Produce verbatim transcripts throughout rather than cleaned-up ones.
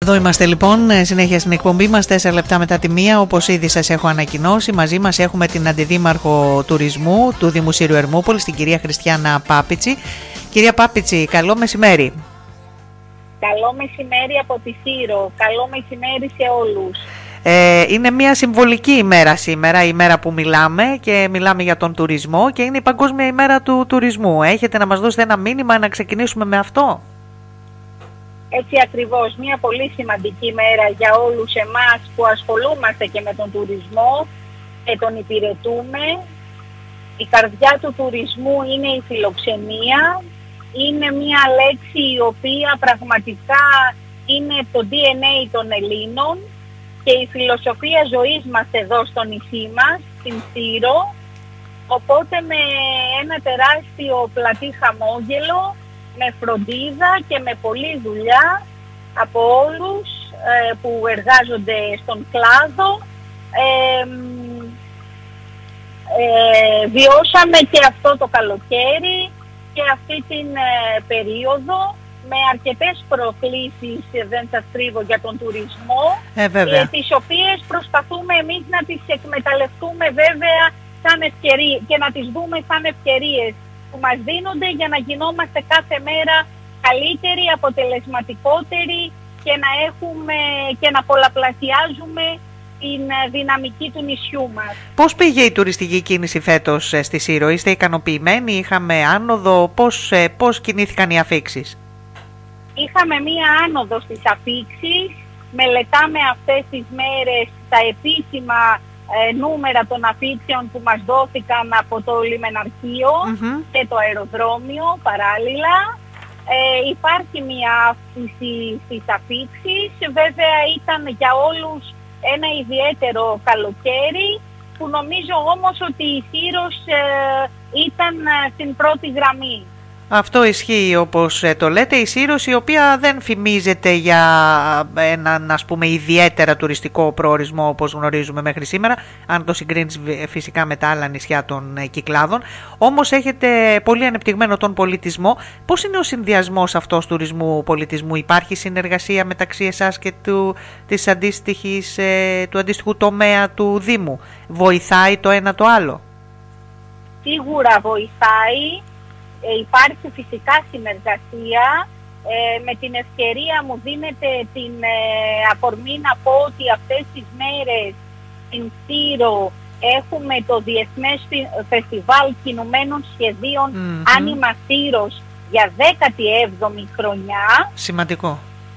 Εδώ είμαστε λοιπόν, συνέχεια στην εκπομπή μας, τέσσερα λεπτά μετά τη μία, όπως ήδη σας έχω ανακοινώσει. Μαζί μας έχουμε την Αντιδήμαρχο Τουρισμού του Δήμου Σύρου Ερμούπολης, την κυρία Χριστιάνα Πάπητσι. Κυρία Πάπητσι, καλό μεσημέρι. Καλό μεσημέρι από τη Σύρο, καλό μεσημέρι σε όλους. Ε, είναι μια συμβολική ημέρα σήμερα, η ημέρα που μιλάμε και μιλάμε για τον τουρισμό και είναι η Παγκόσμια ημέρα του τουρισμού. Έχετε να μας δώσετε ένα μήνυμα να ξεκινήσουμε με αυτό? Έτσι ακριβώς, μια πολύ σημαντική μέρα για όλους εμάς που ασχολούμαστε και με τον τουρισμό και τον υπηρετούμε. Η καρδιά του τουρισμού είναι η φιλοξενία. Είναι μια λέξη η οποία πραγματικά είναι το ντι εν έι των Ελλήνων και η φιλοσοφία ζωής μας εδώ στο νησί μας, στην Σύρο. Οπότε με ένα τεράστιο πλατή χαμόγελο, με φροντίδα και με πολλή δουλειά από όλους ε, που εργάζονται στον κλάδο, ε, ε, βιώσαμε και αυτό το καλοκαίρι και αυτή την ε, περίοδο με αρκετές προκλήσεις, δεν σας κρύβω, για τον τουρισμό, ε, βέβαια. ε, τις οποίες προσπαθούμε εμείς να τις εκμεταλλευτούμε βέβαια σαν ευκαιρίες και να τις δούμε σαν ευκαιρίες που μας δίνονται για να γινόμαστε κάθε μέρα καλύτεροι, αποτελεσματικότεροι και να έχουμε και να πολλαπλασιάζουμε την δυναμική του νησιού μας. Πώς πήγε η τουριστική κίνηση φέτος στη Σύρο? Είστε ικανοποιημένοι? Είχαμε άνοδο? Πώς, πώς κινήθηκαν οι αφίξεις? Είχαμε μία άνοδο στις αφίξεις. Μελετάμε αυτές τις μέρες τα επίσημα ε, νούμερα των αφίξεων που μας δόθηκαν από το λιμεναρχείο mm-hmm. και το αεροδρόμιο παράλληλα. Ε, υπάρχει μία αύξηση στις αφίξεις. Βέβαια ήταν για όλους ένα ιδιαίτερο καλοκαίρι, που νομίζω όμως ότι η Σύρος ε, ήταν στην πρώτη γραμμή. Αυτό ισχύει όπως το λέτε. Η Σύρος, η οποία δεν φημίζεται για έναν, ας πούμε, ιδιαίτερα τουριστικό προορισμό όπως γνωρίζουμε μέχρι σήμερα, αν το συγκρίνεις φυσικά με τα άλλα νησιά των Κυκλάδων, όμως έχετε πολύ ανεπτυγμένο τον πολιτισμό. Πώς είναι ο συνδυασμός αυτός τουρισμού πολιτισμού? Υπάρχει συνεργασία μεταξύ εσάς και του, της αντίστοιχης, του αντίστοιχου τομέα του Δήμου? Βοηθάει το ένα το άλλο? Σίγουρα βοηθάει. Ε, υπάρχει φυσικά συνεργασία. Ε, με την ευκαιρία μου δίνεται την ε, αφορμή να πω ότι αυτές τις μέρες στην Σύρο έχουμε το Διεθνές Φεστιβάλ Κινουμένων Σχεδίων mm-hmm. Άνιμα Σύρος για δέκατη έβδομη χρονιά. Σημαντικό.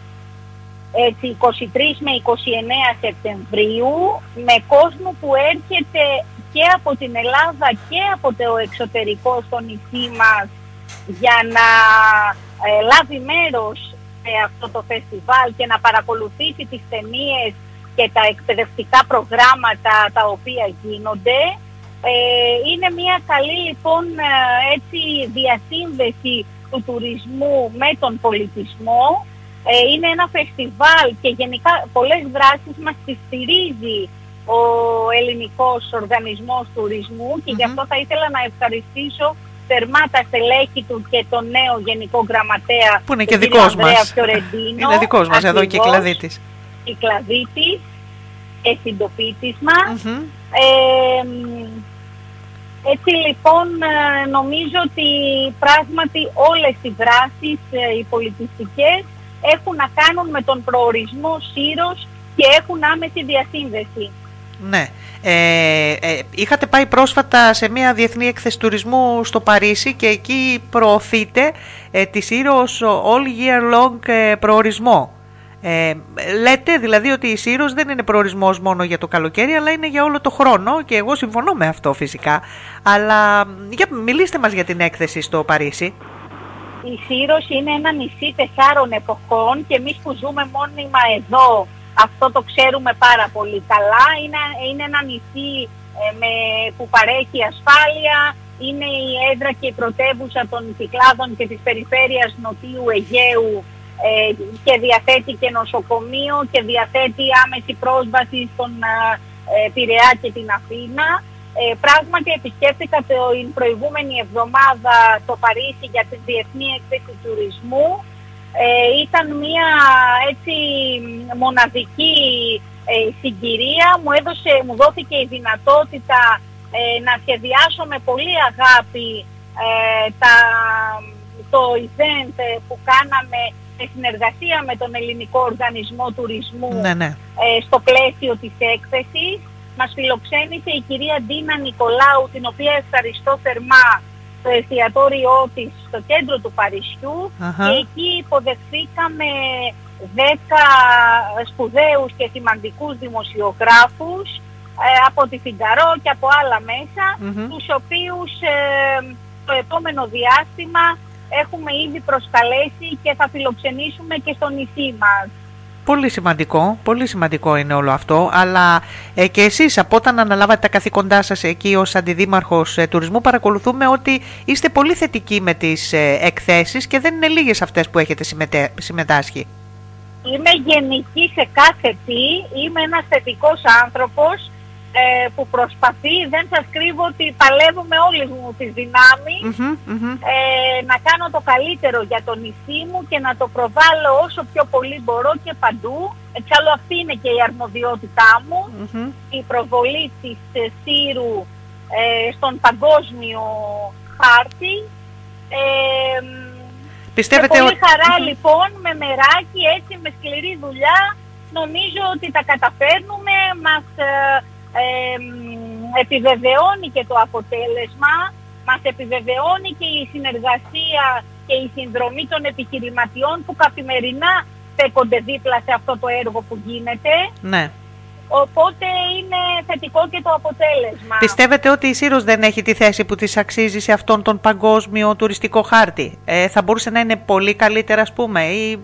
Έτσι, είκοσι τρεις με είκοσι εννέα Σεπτεμβρίου, με κόσμο που έρχεται και από την Ελλάδα και από το εξωτερικό στο νησί μας για να ε, λάβει μέρος σε αυτό το φεστιβάλ και να παρακολουθήσει τις ταινίες και τα εκπαιδευτικά προγράμματα τα οποία γίνονται. Ε, είναι μια καλή λοιπόν έτσι διασύνδεση του τουρισμού με τον πολιτισμό. Ε, είναι ένα φεστιβάλ και γενικά πολλές δράσεις μας τις στηρίζει ο ελληνικός οργανισμός τουρισμού και mm-hmm. γι' αυτό θα ήθελα να ευχαριστήσω θερμά τα στελέχη του και τον νέο γενικό γραμματέα, που είναι και δικός μας. Είναι δικός μας εδώ, Κυκλαδίτης. Κυκλαδίτης και συντοπίτης μας. Mm-hmm. Ε, έτσι λοιπόν νομίζω ότι πράγματι όλες οι δράσεις οι πολιτιστικές έχουν να κάνουν με τον προορισμό Σύρος και έχουν άμεση διασύνδεση. Ναι. Ε, ε, είχατε πάει πρόσφατα σε μια διεθνή έκθεση τουρισμού στο Παρίσι και εκεί προωθείτε ε, τη Σύρο ως all year long ε, προορισμό. Ε, λέτε δηλαδή ότι η Σύρος δεν είναι προορισμός μόνο για το καλοκαίρι, αλλά είναι για όλο το χρόνο, και εγώ συμφωνώ με αυτό φυσικά. Αλλά για, μιλήστε μας για την έκθεση στο Παρίσι. Η Σύρος είναι ένα νησί τεσσάρων εποχών και εμείς που ζούμε μόνιμα εδώ αυτό το ξέρουμε πάρα πολύ καλά. Είναι, είναι ένα νησί ε, με, που παρέχει ασφάλεια, είναι η έδρα και η πρωτεύουσα των Κυκλάδων και της περιφέρειας Νοτιού Αιγαίου ε, και διαθέτει και νοσοκομείο και διαθέτει άμεση πρόσβαση στον ε, Πειραιά και την Αθήνα. Ε, πράγματι επισκέφθηκα την προηγούμενη εβδομάδα το Παρίσι για τη Διεθνή Έκθεση Τουρισμού Ε, ήταν μια έτσι μοναδική ε, συγκυρία, μου, έδωσε, μου δόθηκε η δυνατότητα ε, να σχεδιάσω με πολύ αγάπη ε, τα, το event που κάναμε σε συνεργασία με τον Ελληνικό Οργανισμό Τουρισμού, ναι, ναι. Ε, στο πλαίσιο της έκθεσης. Μας φιλοξένησε η κυρία Ντίνα Νικολάου, την οποία ευχαριστώ θερμά, στο εστιατόριό της στο κέντρο του Παρισιού. Uh-huh. Και εκεί υποδεχθήκαμε δέκα σπουδαίους και σημαντικούς δημοσιογράφους ε, από τη Φιγκαρό και από άλλα μέσα, uh-huh. τους οποίους ε, το επόμενο διάστημα έχουμε ήδη προσκαλέσει και θα φιλοξενήσουμε και στο νησί μας. Πολύ σημαντικό, πολύ σημαντικό είναι όλο αυτό, αλλά ε, και εσείς από όταν αναλάβατε τα καθήκοντά σας εκεί ως Αντιδήμαρχος ε, Τουρισμού, παρακολουθούμε ότι είστε πολύ θετικοί με τις ε, εκθέσεις και δεν είναι λίγες αυτές που έχετε συμμετέ, συμμετάσχει. Είμαι γενική σε κάθε τι, είμαι ένας θετικός άνθρωπος ε, που προσπαθεί, δεν σας κρύβω ότι παλεύω με όλες μου τις δυνάμεις mm-hmm, mm-hmm. Ε, να κάνω το καλύτερο για το νησί μου και να το προβάλλω όσο πιο πολύ μπορώ και παντού. Εξάλλου αυτή είναι και η αρμοδιότητά μου, mm-hmm. η προβολή της ε, Σύρου ε, στον παγκόσμιο χάρτη. Ε, Πιστεύετε με πολύ ότι... χαρά mm-hmm. λοιπόν, με μεράκι, έτσι με σκληρή δουλειά, νομίζω ότι τα καταφέρνουμε, μας ε, ε, επιβεβαιώνει και το αποτέλεσμα, μας επιβεβαιώνει και η συνεργασία και η συνδρομή των επιχειρηματιών που καθημερινά στέκονται δίπλα σε αυτό το έργο που γίνεται. Ναι. Οπότε είναι θετικό και το αποτέλεσμα. Πιστεύετε ότι η Σύρος δεν έχει τη θέση που της αξίζει σε αυτόν τον παγκόσμιο τουριστικό χάρτη? Ε, θα μπορούσε να είναι πολύ καλύτερα, ας πούμε, ή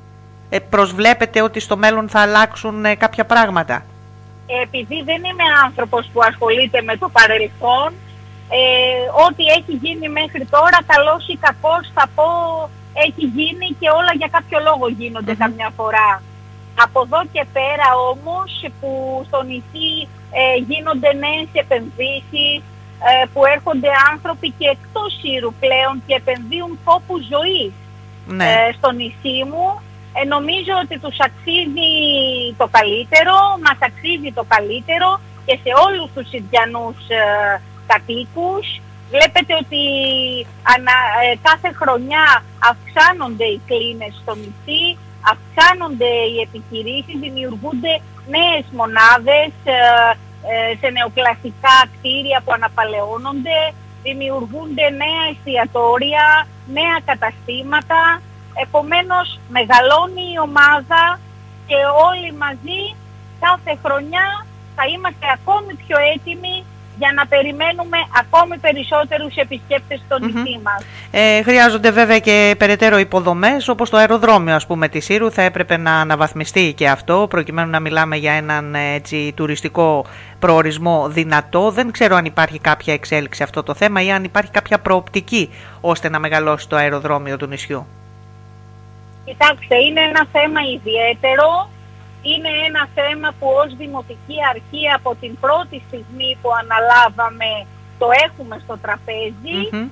ε, προσβλέπετε ότι στο μέλλον θα αλλάξουν ε, κάποια πράγματα? Επειδή δεν είμαι άνθρωπος που ασχολείται με το παρελθόν, ε, ό,τι έχει γίνει μέχρι τώρα, καλώς ή κακώς, θα πω, έχει γίνει και όλα για κάποιο λόγο γίνονται mm-hmm. καμιά φορά. Από εδώ και πέρα όμως, που στο νησί ε, γίνονται νέες επενδύσεις, ε, που έρχονται άνθρωποι και εκτός Σύρου πλέον και επενδύουν τόπους ζωής ναι. ε, στο νησί μου, ε, νομίζω ότι τους αξίζει το καλύτερο, μας αξίζει το καλύτερο και σε όλους τους Συριανούς ε, κατοίκους. Βλέπετε ότι ανα, ε, κάθε χρονιά αυξάνονται οι κλίνες στο νησί, αυξάνονται οι επιχειρήσεις, δημιουργούνται νέες μονάδες ε, ε, σε νεοκλασικά κτίρια που αναπαλαιώνονται, δημιουργούνται νέα εστιατόρια, νέα καταστήματα. Επομένως μεγαλώνει η ομάδα και όλοι μαζί κάθε χρονιά θα είμαστε ακόμη πιο έτοιμοι για να περιμένουμε ακόμη περισσότερους επισκέπτες στο mm-hmm. νησί μας. Ε, χρειάζονται βέβαια και περαιτέρω υποδομές, όπως το αεροδρόμιο, ας πούμε, της Σύρου. Θα έπρεπε να αναβαθμιστεί και αυτό, προκειμένου να μιλάμε για έναν έτσι, τουριστικό προορισμό δυνατό. Δεν ξέρω αν υπάρχει κάποια εξέλιξη σε αυτό το θέμα ή αν υπάρχει κάποια προοπτική ώστε να μεγαλώσει το αεροδρόμιο του νησιού. Κοιτάξτε, είναι ένα θέμα ιδιαίτερο. Είναι ένα θέμα που ως Δημοτική Αρχή από την πρώτη στιγμή που αναλάβαμε το έχουμε στο τραπέζι mm-hmm.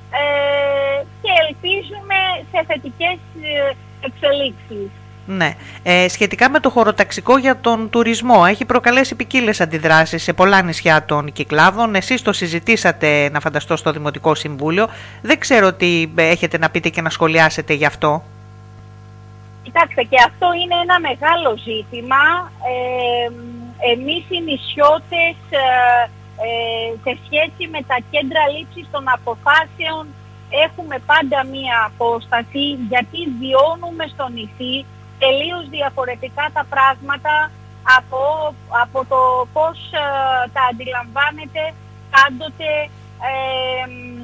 ε, και ελπίζουμε σε θετικές εξελίξεις. Ναι. Ε, σχετικά με το χωροταξικό για τον τουρισμό, έχει προκαλέσει ποικίλες αντιδράσεις σε πολλά νησιά των Κυκλάδων. Εσείς το συζητήσατε, να φανταστώ, στο Δημοτικό Συμβούλιο. Δεν ξέρω τι έχετε να πείτε και να σχολιάσετε γι' αυτό. Κοιτάξτε, και αυτό είναι ένα μεγάλο ζήτημα. Ε, εμείς οι νησιώτες ε, ε, σε σχέση με τα κέντρα λήψης των αποφάσεων έχουμε πάντα μία απόσταση, γιατί βιώνουμε στο νησί τελείως διαφορετικά τα πράγματα από, από το πώς ε, τα αντιλαμβάνεται πάντοτε ε,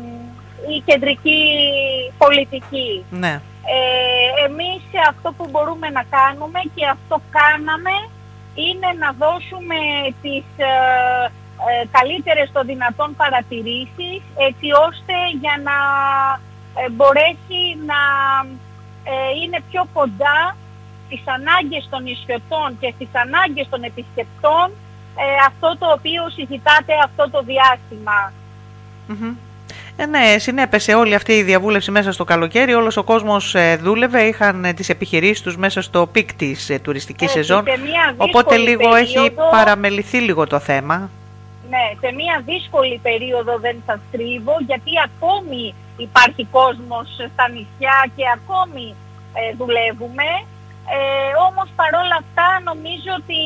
η κεντρική πολιτική. Ναι. Ε, εμείς αυτό που μπορούμε να κάνουμε και αυτό κάναμε είναι να δώσουμε τις ε, ε, καλύτερες των δυνατόν παρατηρήσεις, έτσι ώστε για να ε, μπορέσει να ε, είναι πιο κοντά στις ανάγκες των νησιωτών και στις ανάγκες των επισκεπτών ε, αυτό το οποίο συζητάτε αυτό το διάστημα. Mm-hmm. Ε, ναι, συνέπεσε όλη αυτή η διαβούλευση μέσα στο καλοκαίρι, όλος ο κόσμος ε, δούλευε, είχαν ε, τις επιχειρήσεις τους μέσα στο πικ της ε, τουριστικής Έτσι, σεζόν, οπότε λίγο περίοδο, έχει παραμεληθεί λίγο το θέμα. Ναι, σε μια δύσκολη περίοδο δεν σας κρύβω, γιατί ακόμη υπάρχει κόσμος στα νησιά και ακόμη ε, δουλεύουμε, ε, όμως παρόλα αυτά νομίζω ότι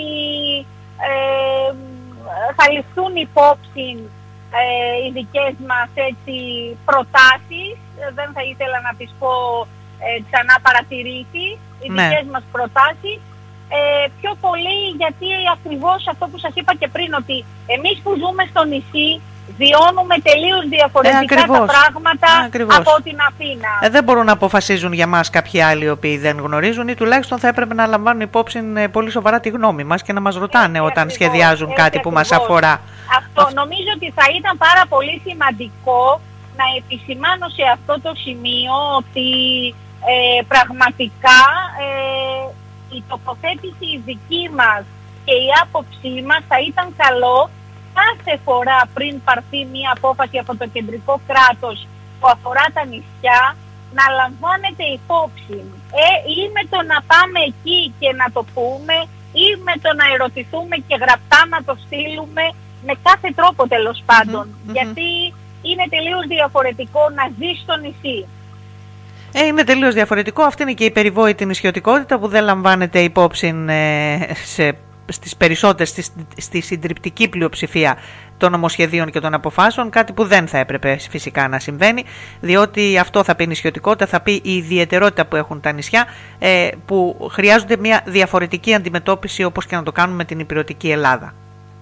ε, θα ληφθούν υπόψη ε, οι δικές μας έτσι, προτάσεις, δεν θα ήθελα να τις πω ε, ξανά παρατηρήσεις, οι ναι. δικές μας προτάσεις, ε, πιο πολύ γιατί ακριβώς αυτό που σας είπα και πριν, ότι εμείς που ζούμε στο νησί βιώνουμε τελείως διαφορετικά ε, τα πράγματα ακριβώς. Από την Αθήνα. Ε, δεν μπορούν να αποφασίζουν για μας κάποιοι άλλοι οι οποίοι δεν γνωρίζουν, ή τουλάχιστον θα έπρεπε να λαμβάνουν υπόψη πολύ σοβαρά τη γνώμη μας και να μας ρωτάνε έτσι όταν ακριβώς, σχεδιάζουν έτσι κάτι ακριβώς. Που μας αφορά. Αυτό Αυτ... νομίζω ότι θα ήταν πάρα πολύ σημαντικό να επισημάνω σε αυτό το σημείο ότι ε, πραγματικά ε, η τοποθέτηση δική μας και η άποψή μας θα ήταν καλό κάθε φορά πριν πάρθει μία απόφαση από το κεντρικό κράτος που αφορά τα νησιά να λαμβάνεται υπόψη. Ε, ή με το να πάμε εκεί και να το πούμε, ή με το να ερωτηθούμε και γραπτά να το στείλουμε, με κάθε τρόπο τέλος πάντων. Mm-hmm, γιατί mm-hmm. είναι τελείως διαφορετικό να ζεις στο νησί. Ε, είναι τελείως διαφορετικό. Αυτή είναι και η περιβόητη νησιωτικότητα που δεν λαμβάνεται υπόψη ε, σε, στις περισσότερες, στη, στη συντριπτική πλειοψηφία των νομοσχεδίων και των αποφάσεων, κάτι που δεν θα έπρεπε φυσικά να συμβαίνει, διότι αυτό θα πει η νησιωτικότητα, θα πει η ιδιαιτερότητα που έχουν τα νησιά, ε, που χρειάζονται μια διαφορετική αντιμετώπιση, όπως και να το κάνουμε με την υπηρετική Ελλάδα.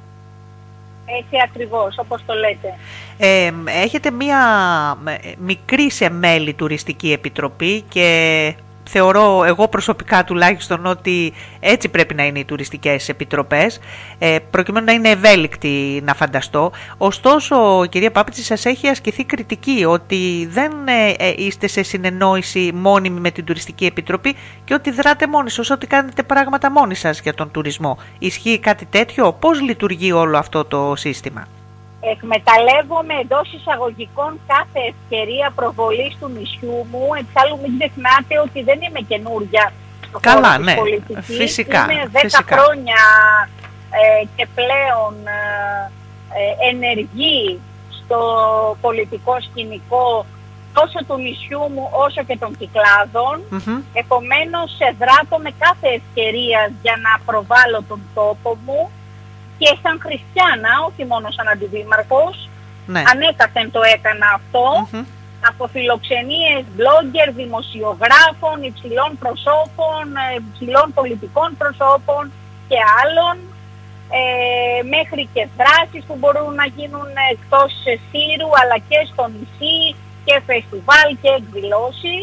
Έτσι ακριβώς, όπως το λέτε. Ε, έχετε μία μικρή σε μέλη τουριστική επιτροπή και θεωρώ εγώ προσωπικά τουλάχιστον ότι έτσι πρέπει να είναι οι τουριστικές επιτροπές, ε, προκειμένου να είναι ευέλικτοι να φανταστώ. Ωστόσο, κυρία Πάπητση, σας έχει ασκηθεί κριτική ότι δεν ε, είστε σε συνεννόηση μόνιμη με την τουριστική επιτροπή και ότι δράτε μόνοι σας, ότι κάνετε πράγματα μόνοι σας για τον τουρισμό. Ισχύει κάτι τέτοιο? Πώς λειτουργεί όλο αυτό το σύστημα? Εκμεταλλεύομαι εντός εισαγωγικών κάθε ευκαιρία προβολής του νησιού μου. Εξάλλου μην ξεχνάτε ότι δεν είμαι καινούρια στο Καλά, χώρο ναι, της πολιτικής. φυσικά, Είμαι δέκα φυσικά. χρόνια ε, και πλέον ε, ε, ενεργή στο πολιτικό σκηνικό τόσο του νησιού μου όσο και των κυκλάδων. Mm-hmm. Επομένως δράτω με κάθε ευκαιρία για να προβάλλω τον τόπο μου. Και σαν χριστιάνα, όχι μόνο σαν αντιδήμαρχος, ναι. Ανέκαθεν το έκανα αυτό, mm-hmm. από φιλοξενίες blogger, δημοσιογράφων, υψηλών προσώπων, υψηλών πολιτικών προσώπων και άλλων, ε, μέχρι και δράσεις που μπορούν να γίνουν εκτός Σύρου, αλλά και στο νησί, και φεστιβάλ και εκδηλώσεις.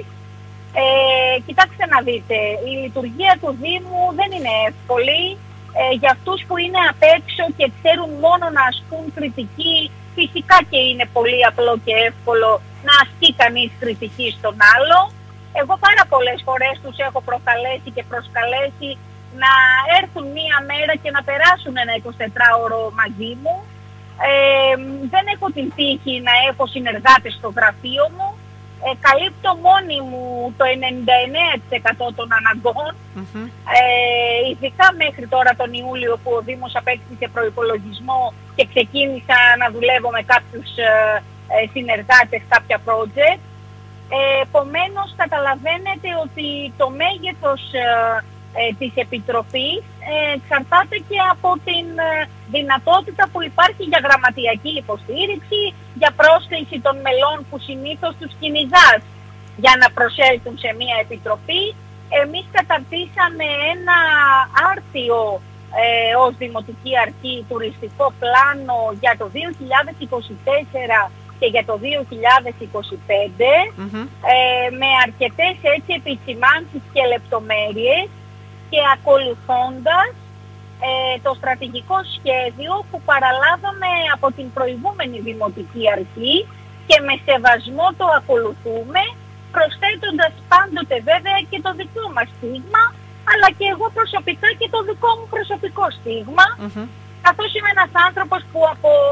Ε, κοιτάξτε να δείτε, η λειτουργία του Δήμου δεν είναι εύκολη. Ε, για αυτούς που είναι απ' έξω και ξέρουν μόνο να ασκούν κριτική, φυσικά και είναι πολύ απλό και εύκολο να ασκεί κανείς κριτική στον άλλο. Εγώ πάρα πολλές φορές τους έχω προκαλέσει και προσκαλέσει να έρθουν μία μέρα και να περάσουν ένα εικοσιτετράωρο μαζί μου. Ε, δεν έχω την τύχη να έχω συνεργάτες στο γραφείο μου. Ε, καλύπτω μόνη μου το ενενήντα εννέα τοις εκατό των αναγκών, mm-hmm. ε, ειδικά μέχρι τώρα τον Ιούλιο που ο Δήμος απέκτησε προϋπολογισμό και ξεκίνησα να δουλεύω με κάποιους ε, ε, συνεργάτες, κάποια project. Ε, επομένως καταλαβαίνετε ότι το μέγεθος ε, ε, της Επιτροπής ε, εξαρτάται και από την ε, δυνατότητα που υπάρχει για γραμματιακή υποστήριξη, για πρόσκληση των μελών που συνήθως τους κυνηγάς για να προσέλθουν σε μια επιτροπή. Εμείς καταρτήσαμε ένα άρτιο ε, ως Δημοτική Αρχή τουριστικό πλάνο για το δύο χιλιάδες είκοσι τέσσερα και για το δύο χιλιάδες είκοσι πέντε, mm-hmm. ε, με αρκετές έτσι επισημάνσεις και λεπτομέρειες, και ακολουθώντας ε, το στρατηγικό σχέδιο που παραλάβαμε από την προηγούμενη Δημοτική Αρχή και με σεβασμό το ακολουθούμε, προσθέτοντας πάντοτε βέβαια και το δικό μας στίγμα, αλλά και εγώ προσωπικά και το δικό μου προσωπικό στίγμα, mm-hmm. καθώς είμαι ένας άνθρωπος που από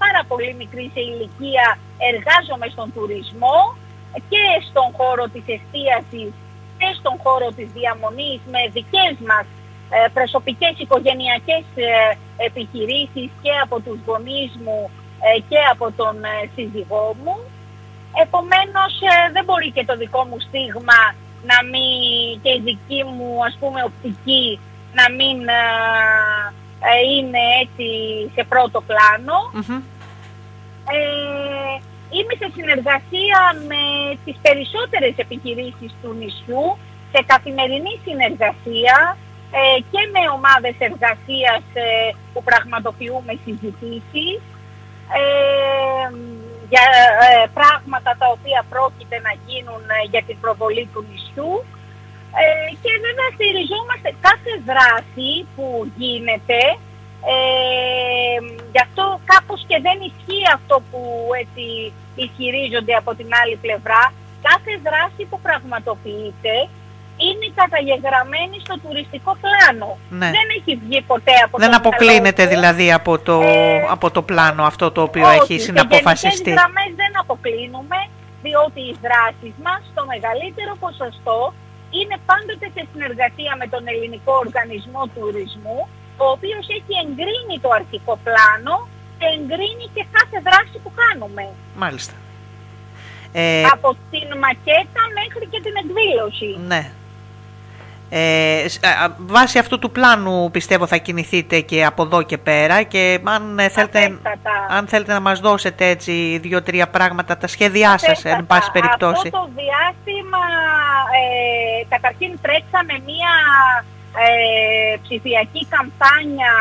πάρα πολύ μικρή σε ηλικία εργάζομαι στον τουρισμό και στον χώρο της εστίασης και στον χώρο της διαμονής με δικές μας ε, προσωπικές οικογενειακές ε, επιχειρήσεις και από τους γονείς μου ε, και από τον ε, σύζυγό μου. Επομένως ε, δεν μπορεί και το δικό μου στίγμα να μην, και η δική μου ας πούμε οπτική να μην ε, ε, είναι έτσι σε πρώτο πλάνο. Mm-hmm. ε, Είμαι σε συνεργασία με τις περισσότερες επιχειρήσεις του νησιού, σε καθημερινή συνεργασία ε, και με ομάδες εργασίας ε, που πραγματοποιούμε συζητήσεις ε, για ε, πράγματα τα οποία πρόκειται να γίνουν ε, για την προβολή του νησιού ε, και βέβαια στηριζόμαστε κάθε δράση που γίνεται. Ε, γι' αυτό κάπως και δεν ισχύει αυτό που έτσι ισχυρίζονται από την άλλη πλευρά. Κάθε δράση που πραγματοποιείται είναι καταγεγραμμένη στο τουριστικό πλάνο. Ναι. Δεν έχει βγει ποτέ από δεν το αποκλίνεται δηλαδή από το, ε, από το πλάνο αυτό το οποίο όχι, έχει συναποφασιστεί. Σε γραμμές δεν αποκλίνουμε, διότι οι δράσεις μας στο μεγαλύτερο ποσοστό είναι πάντοτε σε συνεργασία με τον Ελληνικό Οργανισμό Τουρισμού, ο οποίος έχει εγκρίνει το αρχικό πλάνο και εγκρίνει και κάθε δράση που κάνουμε. Μάλιστα. Ε, Από την μακέτα μέχρι και την εκδήλωση. Ναι. Ε, βάσει αυτού του πλάνου πιστεύω θα κινηθείτε και από εδώ και πέρα και αν θέλετε, αν θέλετε να μας δώσετε έτσι δύο-τρία πράγματα, τα σχέδιά σας εν πάση περιπτώσει. Αυτό το διάστημα ε, καταρχήν τρέξαμε μία ε, ψηφιακή καμπάνια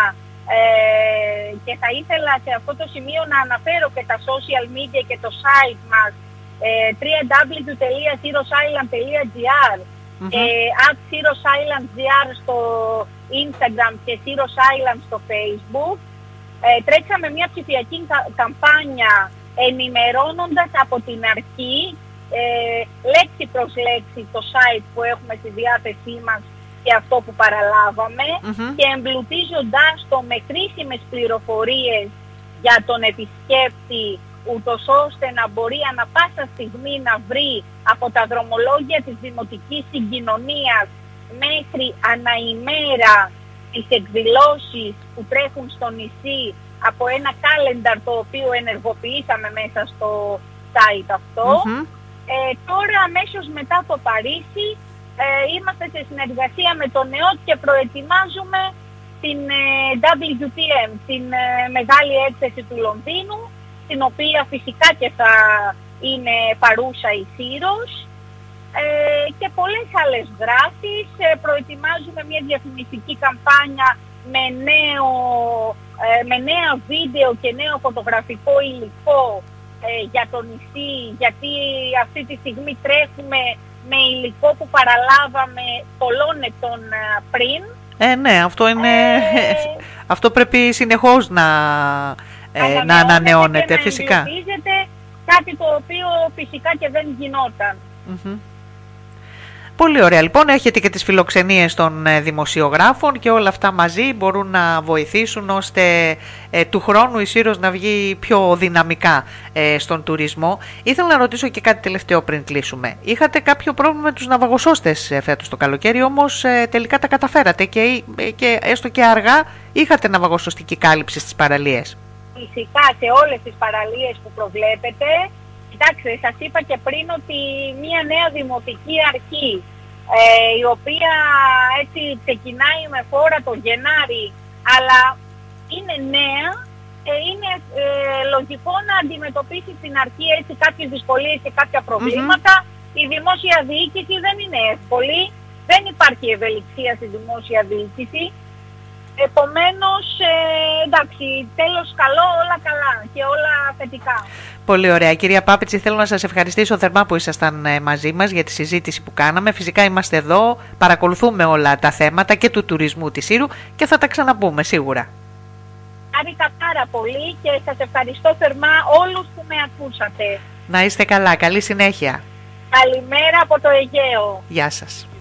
ε, και θα ήθελα σε αυτό το σημείο να αναφέρω και τα social media και το site μας double-u double-u double-u τελεία zeros island τελεία gr mm-hmm. at zeros island gr στο Instagram και zeros island στο Facebook. Ε, τρέξαμε μια ψηφιακή κα- καμπάνια ενημερώνοντας από την αρχή ε, λέξη προς λέξη το site που έχουμε στη διάθεσή μας και αυτό που παραλάβαμε mm-hmm. και εμπλουτίζοντάς το με κρίσιμες πληροφορίες για τον επισκέπτη, ούτως ώστε να μπορεί ανα πάσα στιγμή να βρει από τα δρομολόγια της δημοτικής συγκοινωνίας μέχρι αναημέρα τις εκδηλώσεις που τρέχουν στο νησί από ένα calendar το οποίο ενεργοποιήσαμε μέσα στο site αυτό. Mm-hmm. Ε, τώρα αμέσως μετά το Παρίσι ε, είμαστε σε συνεργασία με τον ΕΟΤ και προετοιμάζουμε την ε, ντάμπλιου τι εμ, την ε, μεγάλη έκθεση του Λονδίνου, την οποία φυσικά και θα είναι παρούσα η Σύρος ε, και πολλές άλλες δράσεις. Ε, προετοιμάζουμε μια διαφημιστική καμπάνια με, νέο, ε, με νέα βίντεο και νέο φωτογραφικό υλικό ε, για το νησί, γιατί αυτή τη στιγμή τρέχουμε με υλικό που παραλάβαμε πολλών ετών πριν. Ε, ναι, αυτό είναι... Ε, αυτό πρέπει συνεχώς να... Ε, να ανανεώνεται, και φυσικά. Να εμπλουτίζεται, κάτι το οποίο φυσικά και δεν γινόταν. Mm-hmm. Πολύ ωραία. Λοιπόν, έχετε και τις φιλοξενίες των ε, δημοσιογράφων και όλα αυτά μαζί μπορούν να βοηθήσουν ώστε ε, του χρόνου η Σύρος να βγει πιο δυναμικά ε, στον τουρισμό. Ήθελα να ρωτήσω και κάτι τελευταίο πριν κλείσουμε. Είχατε κάποιο πρόβλημα με τους ναυαγοσώστες ε, φέτος το καλοκαίρι, όμως ε, τελικά τα καταφέρατε και, ε, και έστω και αργά είχατε ναυαγοσωστική κάλυψη στις παραλίες. Φυσικά σε όλες τις παραλίες που προβλέπετε. Κοιτάξτε, σας είπα και πριν ότι μια νέα δημοτική αρχή ε, η οποία έτσι ξεκινάει με φόρα το Γενάρη αλλά είναι νέα, ε, είναι ε, λογικό να αντιμετωπίσει στην αρχή έτσι κάποιες δυσκολίες και κάποια προβλήματα. Mm-hmm. Η δημόσια διοίκηση δεν είναι εύκολη, δεν υπάρχει ευελιξία στη δημόσια διοίκηση. Επομένως, ε, εντάξει, τέλος καλό, όλα καλά και όλα θετικά. Πολύ ωραία. Κυρία Πάπητση, θέλω να σας ευχαριστήσω θερμά που ήσασταν μαζί μας για τη συζήτηση που κάναμε. Φυσικά είμαστε εδώ, παρακολουθούμε όλα τα θέματα και του τουρισμού της Σύρου και θα τα ξαναπούμε σίγουρα. Χάρηκα πάρα πολύ και σας ευχαριστώ θερμά όλους που με ακούσατε. Να είστε καλά. Καλή συνέχεια. Καλημέρα από το Αιγαίο. Γεια σας.